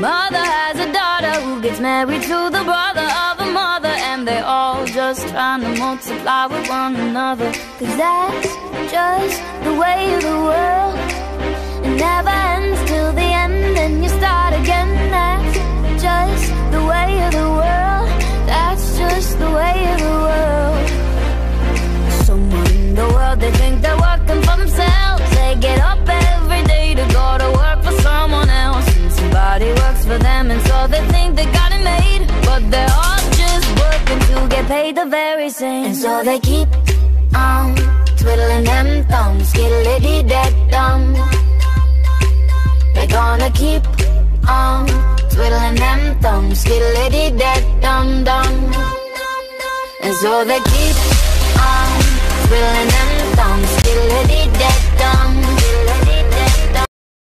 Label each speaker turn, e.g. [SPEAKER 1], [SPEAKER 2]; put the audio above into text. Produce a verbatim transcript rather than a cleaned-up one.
[SPEAKER 1] mother has a daughter who gets married to the brother of a mother, and they're all just trying to multiply with one another. Cause that's just the way of the world. It never ends till the end, and you start again. That's just the way of the world. That's just the way of the world. Someone in the world, they think they're working for themselves. They get up every day to go to work for someone else, and somebody works for them, and so they think they got it made. But they're all just working to get paid the very same. And so they keep on twiddling them thumbs, skiddly-dee-dee-dum. They're gonna keep on twiddling them thumbs, skiddly-dee-dee-dum-dum. And so they keep on twiddling them thumbs, skiddly-dee-dee-dum.